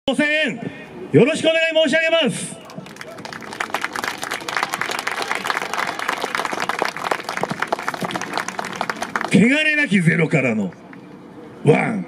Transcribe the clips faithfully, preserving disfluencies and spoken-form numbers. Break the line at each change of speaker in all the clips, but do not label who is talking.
声援よろしくお願い申し上げます。汚れなきゼロからのワン。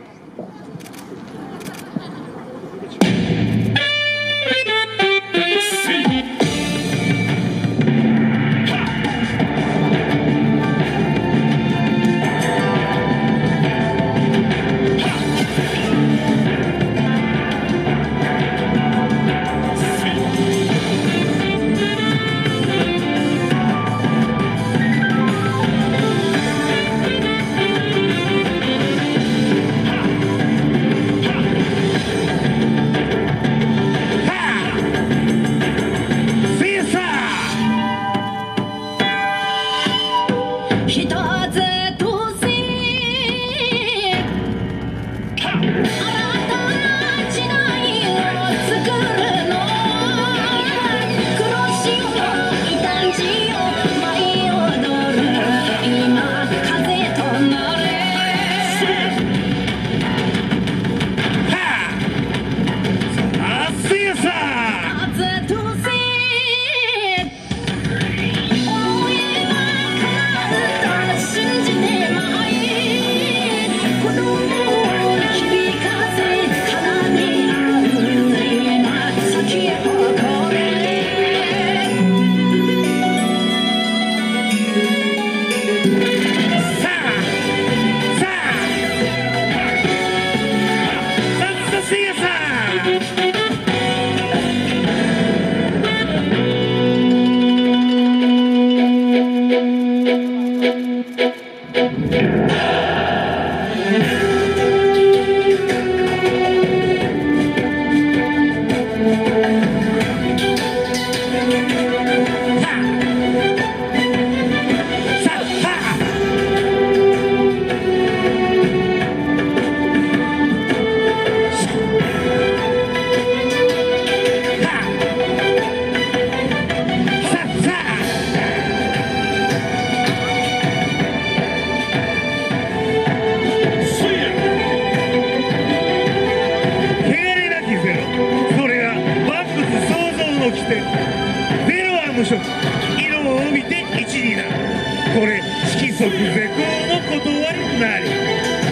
色を帯びて一になる。これ色即是空のことわりなり。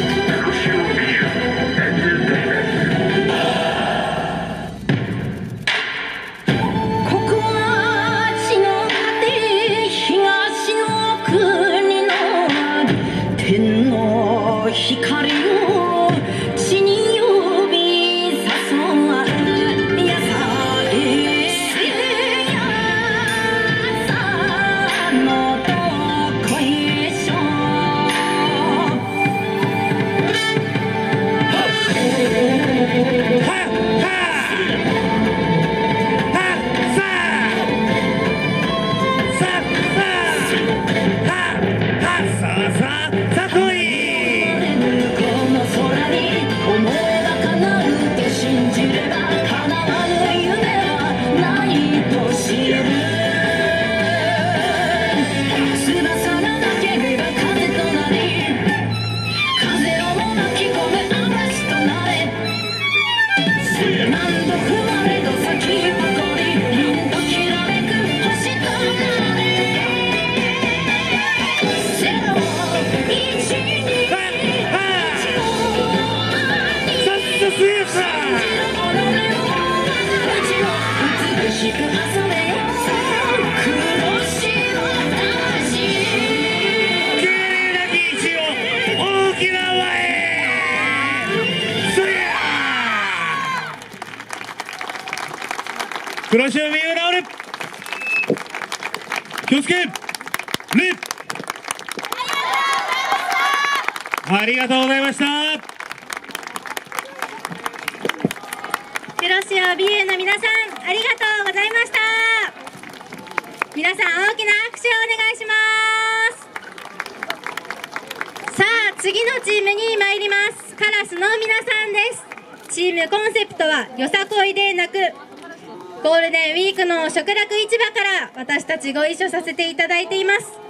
光を地に呼び誘われやされやさのとこへしょはっはっさささはっさささとい黒潮右裏折れ気をつけ礼ありがとうございました。
黒潮美瑛の皆さんありがとうございました。皆さん大きな拍手をお願いします。さあ次のチームに参ります。カラスの皆さんです。チームコンセプトはよさこいでなくゴールデンウィークの食楽市場から私たちご一緒させていただいています。